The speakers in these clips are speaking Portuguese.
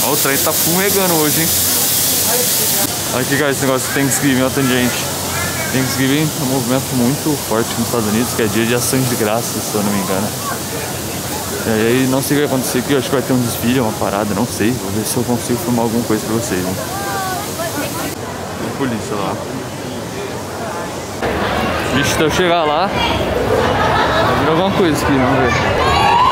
Ó, o trem tá fumegando hoje, hein? Aqui, guys, esse negócio de Thanksgiving, olha tanta gente. Thanksgiving é um movimento muito forte nos Estados Unidos, que é dia de ação de graças, se eu não me engano. E aí, não sei o que vai acontecer aqui, eu acho que vai ter um desfile, uma parada, não sei. Vou ver se eu consigo filmar alguma coisa pra vocês, hein? Tem polícia lá. Vixe, se eu chegar lá, vai vir alguma coisa aqui, vamos ver.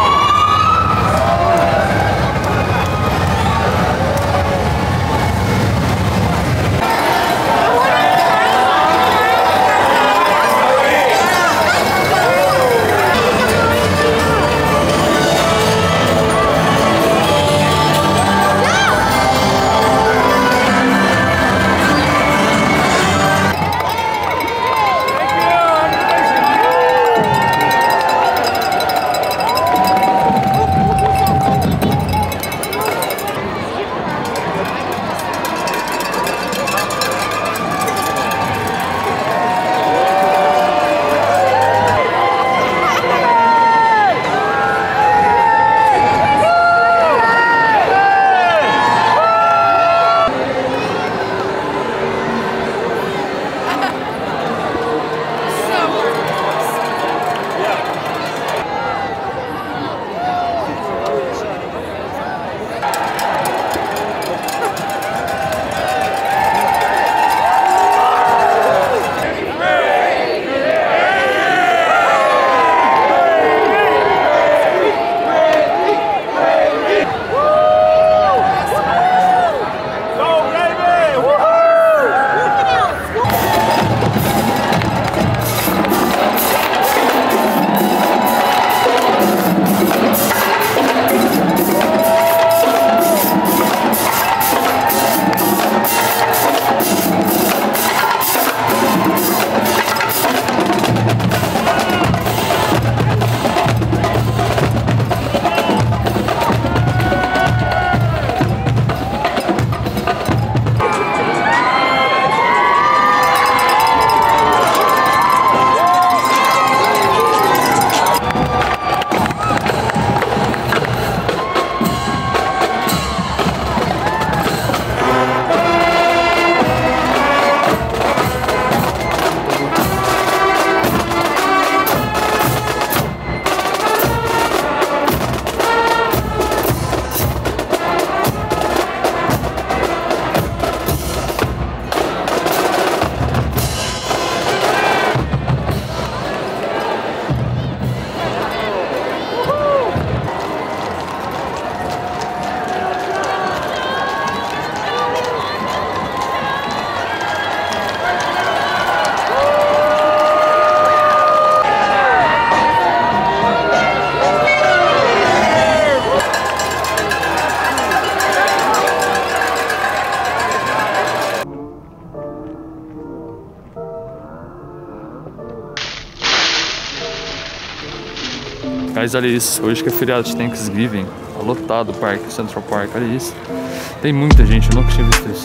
Mas olha isso, hoje que é feriado de Thanksgiving, tá lotado o parque, Central Park, olha isso. Tem muita gente, eu nunca tinha visto isso.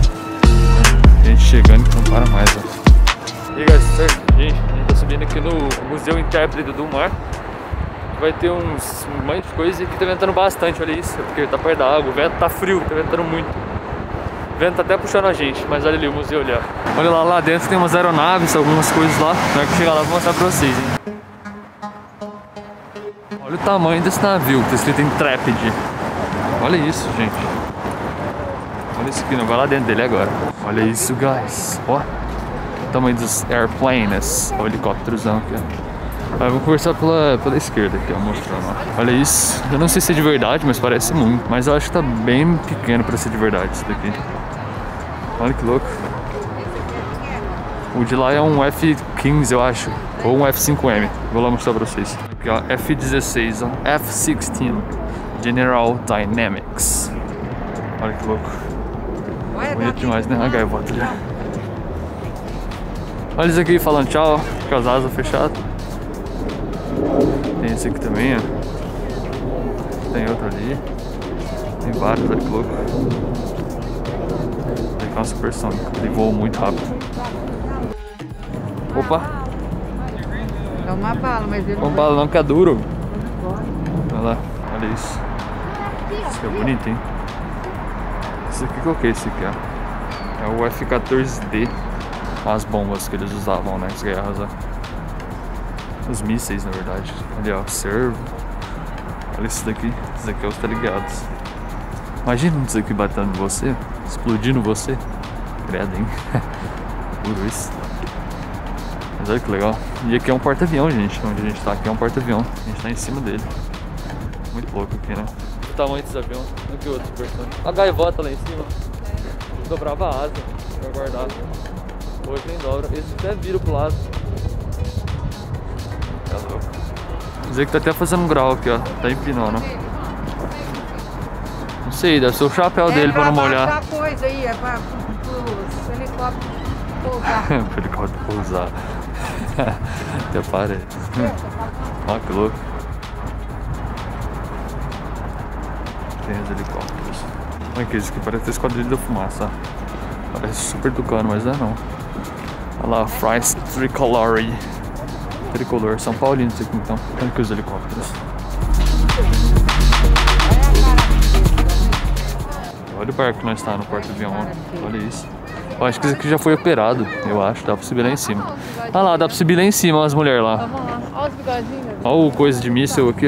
Gente chegando que não para mais, ó. E aí, guys, certo? Gente, a gente tá subindo aqui no Museu Intérprete do Mar. Vai ter um monte de coisa e aqui tá ventando bastante, olha isso, porque tá perto da água, o vento tá frio, tá ventando muito. O vento tá até puxando a gente, mas olha ali o museu ali, ó. Olha lá dentro tem umas aeronaves, algumas coisas lá. Na hora que chegar lá eu vou mostrar pra vocês, hein. Olha o tamanho desse navio, que tá escrito Intrepid. Olha isso, gente. Olha isso aqui, não vai lá dentro dele agora. Olha isso, guys. Ó, o tamanho dos airplanes. Olha o helicópterozão aqui, ó. Vamos conversar pela esquerda aqui, ó, mostrando, ó. Olha isso. Eu não sei se é de verdade, mas parece muito. Mas eu acho que tá bem pequeno pra ser de verdade isso daqui. Olha que louco. O de lá é um F-15, eu acho. Ou um F-5M. Vou lá mostrar pra vocês. Aqui, ó, F-16, ó. F-16 General Dynamics. Olha que louco. Bonito demais, né? A gaivota ali. Olha isso aqui falando tchau, com as asas fechadas. Tem esse aqui também, ó. Tem outro ali. Tem vários, olha que louco. Tem uma supersônica. Ele voa muito rápido. Opa! É uma bala, mas ele não bala não, que é duro. Olha lá, olha isso. Isso aqui é bonito, hein? Esse aqui, qual que é esse aqui, ó? É o F-14D. As bombas que eles usavam nas guerras, ó. Os mísseis, na verdade. Ali, ó, servo. Olha esse daqui. Esse daqui é os teleguiados. Imagina isso aqui batendo em você, explodindo você. Credo, hein? Puro isso. Mas olha que legal. E aqui é um porta-avião, gente. Onde a gente tá aqui é um porta-avião. A gente tá em cima dele. Muito louco aqui, né? O tamanho desse avião. Aqui outro supersônico. A gaivota lá em cima. Dobrava a asa pra guardar. Hoje nem dobra. Esse até vira pro lado. Tá louco. Dizer que tá até fazendo um grau aqui, ó. Tá empinando. Não sei, deve ser o chapéu dele pra não molhar. É pra coisa aí, é pra o helicóptero pousar. O helicóptero pousar. Até parece. Olha que louco. Tem os helicópteros. Olha aqui, esse aqui parece esquadrilha da fumaça. Parece super Tucano, mas não é não. Olha lá, Fries Tricolor. Tricolor, São Paulino isso aqui então. Olha aqui os helicópteros. Olha o barco que nós está no porta-avião. Olha isso. Eu acho que esse aqui já foi operado. Eu acho, dá pra subir lá em cima. Olha lá, dá pra subir lá em cima, as mulheres lá. Vamos lá, olha os bigodinhos. Olha o coisa de míssil aqui.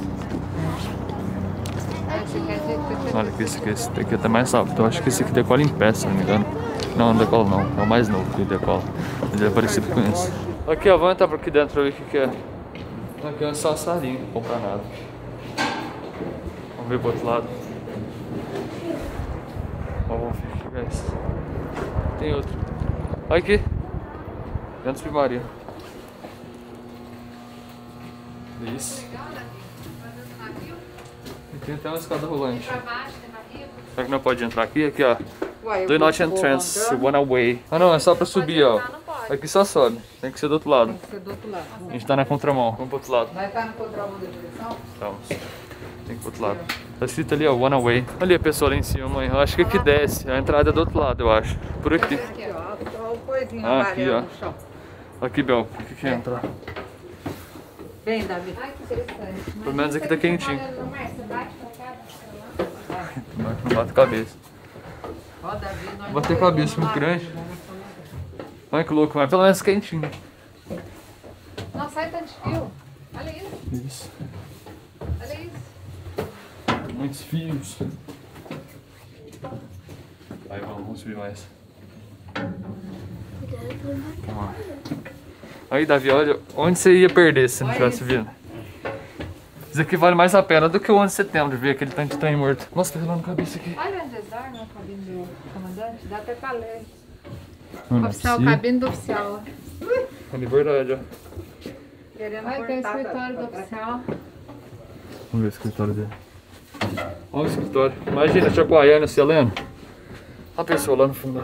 Olha aqui, esse aqui é até mais rápido. Eu acho que esse aqui decola em pé, se não me engano. Não, não decola não. É o mais novo que decola. Mas ele é parecido com esse. Aqui, ó, vamos entrar por aqui dentro pra ver o que é. Aqui é só uma salinha, não comprar nada. Vamos ver pro outro lado. Ó, vamos ver esse. Tem outro. Olha aqui. Dentro do submarino. Isso. E tem até uma escada rolante. Será que não pode entrar aqui? Aqui, ó. Do not entrance, one away. Ah não, é só pra subir, ó. Aqui só sobe. Tem que ser do outro lado. Tem que ser do outro lado. A gente tá na contramão. Vamos pro outro lado. Vai estar no contramão da direção? Vamos. Tem que ir pro outro lado. Tá escrito ali, ó, one away. Olha a pessoa lá em cima, mãe. Eu acho que aqui desce. A entrada é do outro lado, eu acho. Por aqui. Aqui, ó. Olha o coisinho Aqui, ó. no chão. Aqui, Bel. O que entra? Vem, Davi. Ai, que interessante. Pelo menos aqui tá quentinho. Márcia, bate pra cá, Não bate a cabeça. Ó, Davi, nós Bater a cabeça muito grande. Olha que louco, mas pelo menos quentinho. Nossa, sai tanto de fio. Olha isso, Isso. olha isso. Muitos fios. Vai, vamos subir mais. Vamos lá. Aí, Davi, olha onde você ia perder se não tivesse vindo. Isso aqui vale mais a pena do que o 11 de setembro, ver aquele tanto de trem morto. Nossa, tá relando a cabeça aqui. Olha onde eles dormem, a cabine do comandante. Dá até pra ler. Não é Oficial, possível. cabine do oficial. É de verdade, ó. querendo Olha, tem o cortar escritório do pra- oficial. Vamos ver o escritório dele. Olha o escritório. Imagina, Chacoalhando, você lendo. Olha a pessoa lá no fundo.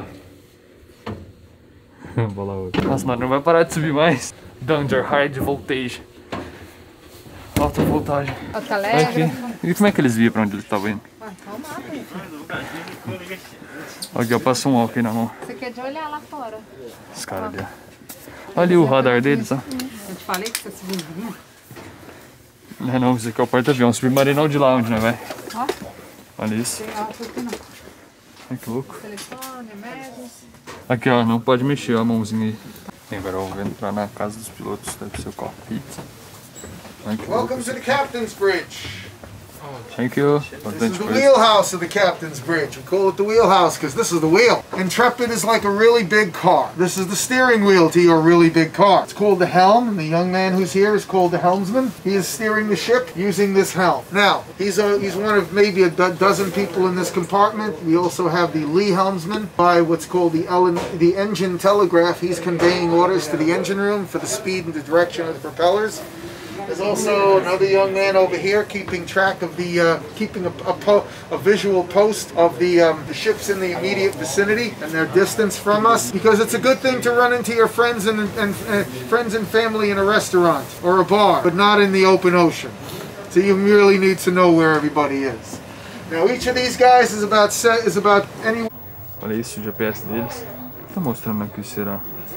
Vou lá hoje. Nossa, mano, não vai parar de subir mais. Danger, high voltage. Alta voltagem. O Olha telégrafo. aqui. E como é que eles viam pra onde eles estavam indo? Ah, então mata isso. Aqui, ó, passa um álcool aí na mão. Você quer de olhar lá fora. Os caras ali, ó. Olha ali o radar deles, ó. Eu te falei que você subiu. Não é não, isso aqui é o porta-avião. Submarinal de lá onde, né, vai? Ó, Olha isso. Tem alto aqui não. Ai, que louco. telefone, emergency. Aqui, ó, não pode mexer, ó, a mãozinha aí. Tem, agora eu vou entrar na casa dos pilotos, deve ser o cockpit. Ai, que louco. Welcome to the Captain's Bridge. Thank you. This is Bastante the coisa. wheelhouse of the Captain's Bridge. We call it the wheelhouse because this is the wheel. Intrepid is like a really big car. This is the steering wheel to your really big car. It's called the helm, and the young man who's here is called the helmsman. He is steering the ship using this helm. Now, he's one of maybe a dozen people in this compartment. We also have the lee helmsman by what's called the engine telegraph. He's conveying orders to the engine room for the speed and the direction of the propellers. There's also another young man over here keeping track of the, keeping a visual post of the ships in the immediate vicinity and their distance from us, because it's a good thing to run into your friends and friends and family in a restaurant or a bar, but not in the open ocean. So you really need to know where everybody is. Now each of these guys is about any. Olha isso, o GPS deles. Tá mostrando aqui, será?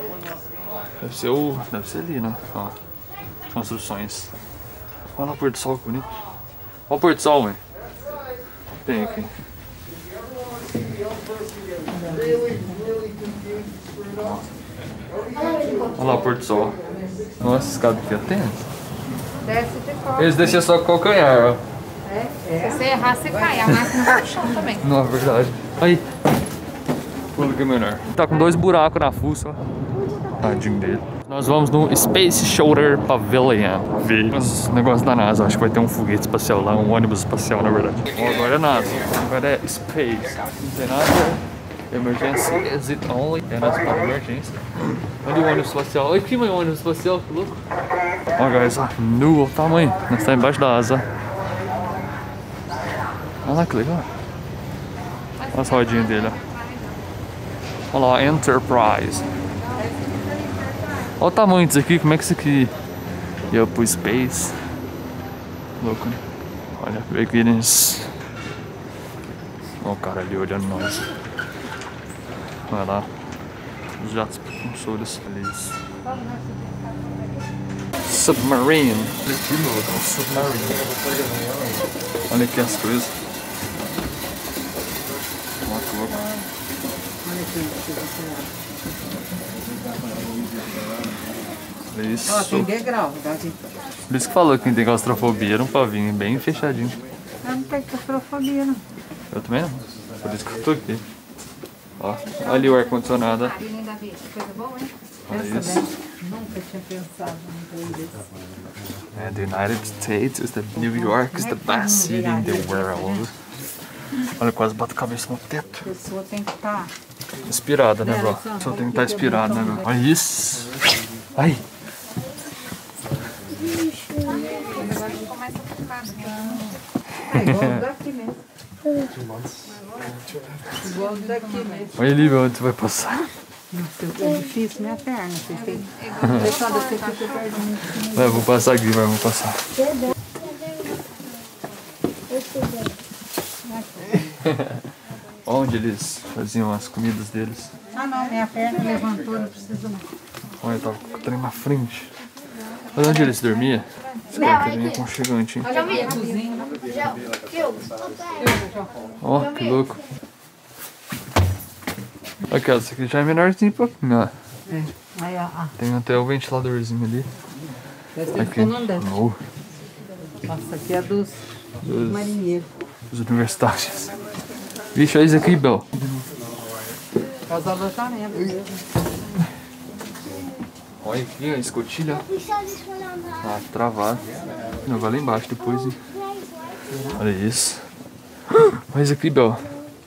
Deve ser ali, né? Ó. Construções. Olha o pôr do sol, que bonito. Olha o pôr do sol, mãe. Tem aqui. Olha lá o pôr do sol. Nossa, esse cara aqui é tenso. Desce de costa. Eles desciam só com o calcanhar, ó. Se você errar, você cai. A máquina vai no chão também. Não, é verdade. Aí. Pula que é menor. Tá com 2 buracos na fuça, ó. Tadinho dele. Nós vamos no Space Shuttle Pavilion ver os negócios da NASA. Acho que vai ter um foguete espacial lá, um ônibus espacial, na verdade. Bom, agora é NASA, agora é Space. Não tem nada. Emergency, exit only. É NASA para emergência. Olha o ônibus espacial. Olha aqui, mãe, o ônibus espacial, que louco. Ó, guys, ó. Nu, o tamanho. Nós estamos embaixo da asa. Olha lá que legal. Olha as rodinhas dele, ó. Olha lá, Enterprise. Olha o tamanho disso aqui, como é que isso aqui ia pro Space. Louco, né? Olha, Beginnings. Olha o cara ali olhando nós. Olha lá. Os jatos propulsores. Eles. Submarine. Aqui, louco, é um submarine. Olha aqui as coisas. Olha que louco. Olha isso. Ó, tem degrau, tá? Por isso que falou que quem tem claustrofobia não pode vir bem fechadinho. Eu não tenho claustrofobia, não. Eu também não. Por isso que eu tô aqui. Ó, olha ali o ar-condicionado. Carinha da vida. Coisa boa, hein? Olha Pensa isso. bem. Nunca tinha pensado num trem desse. And the United States is the New York is the best city in the world. Olha, quase bato a cabeça no teto. A pessoa tem que estar. Inspirada, né, bro? Só tem que estar inspirado, né, bro? Olha isso. Ai. O negócio começa a ficar. É igual o daqui mesmo. Igual o daqui mesmo. Olha ali, meu, onde você vai passar. Nossa, é difícil minha perna. Vocês têm. Pessoal, você fica perdendo. Vai, vou passar aqui, vai, vou passar. Onde eles faziam as comidas deles. Ah, não, minha perna levantou, não precisa não. Olha, tava com o trem na frente. Olha onde eles dormiam. Esse cara que bem aconchegante, hein? Ó, que louco. Aqui, ó, essa aqui já é menorzinho um pouquinho, ó. É. Aí, ó. Tem até o ventiladorzinho ali. Deve ter Aqui. não deve. Oh, Nossa, aqui é dos dos, marinheiros. dos universitários. Vixe, olha isso aqui, Bel. Faz alojamento mesmo. Olha aqui, a escotilha. Ah, travado. Não, vai lá embaixo depois. Hein? Olha isso. Olha isso aqui, Bel.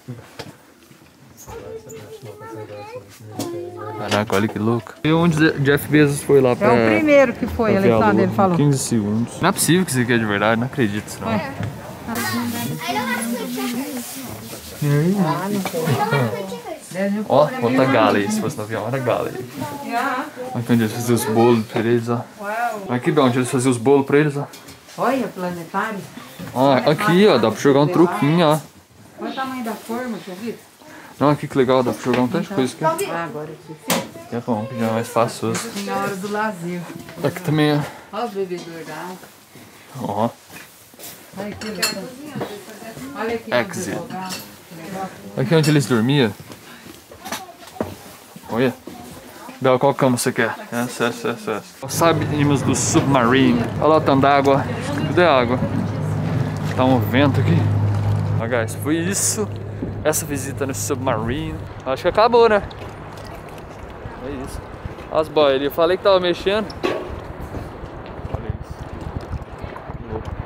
Caraca, olha que louco. E onde Jeff Bezos foi lá pra... É o primeiro que foi, pra ver a Alexandre, lua ele falou. 15 segundos. Não é possível que isso aqui é de verdade, não acredito nisso não. Ó, outra gala aí, se fosse no avião, era gala aí. Olha onde eles faziam os bolos pra eles, ó. Olha aqui, Bel, onde eles faziam os bolos pra eles, ó. Olha, planetário. Ó, aqui, ó, dá pra jogar um truquinho, ó. Olha o tamanho da forma, deixa eu ver. Não, aqui que legal, dá pra jogar um tanto de coisa aqui. Ah, agora eu sei. É bom, que já é mais fácil. Tem a hora do lazer. Aqui também, ó. Olha o bebedor da água. Ó, Olha aqui, olha aqui. Exit. onde eu jogar. aqui onde eles dormiam. Olha. Bel, qual cama você quer? Essa. Saímos do submarine. Olha lá o tanto d'água. Tudo é água. Tá um vento aqui. Ó, guys, foi isso. Essa visita no submarine. Acho que acabou, né? É isso. Olha as boias ali. Eu falei que tava mexendo.